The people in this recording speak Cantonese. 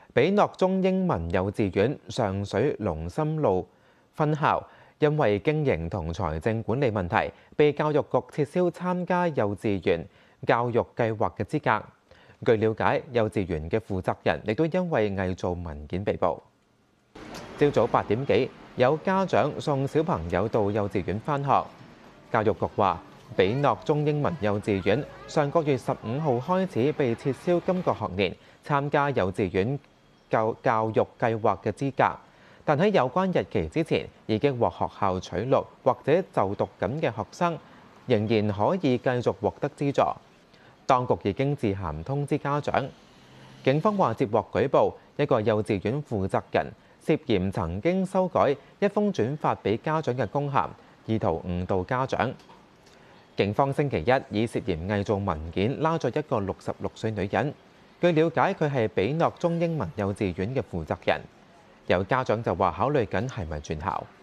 比諾中英文幼稚園上水龍琛路分校，因為經營同財政管理問題，被教育局撤銷參加幼稚園教育計劃嘅資格。據了解，幼稚園嘅負責人亦都因為偽造文件被捕。朝早8點幾，有家長送小朋友到幼稚園返學。教育局話，比諾中英文幼稚園上個月15號開始被撤銷今個學年參加幼稚園教育計劃嘅資格，但喺有關日期之前已經獲學校取錄或者就讀緊嘅學生，仍然可以繼續獲得資助。當局已經致函通知家長。警方話接獲舉報，一個幼稚園負責人涉嫌曾經修改一封轉發俾家長嘅公函，意圖誤導家長。警方星期一以涉嫌偽造文件拉咗一個66歲女人。據了解，佢係比諾中英文幼稚園嘅負責人。有家長就話考慮緊係咪轉校。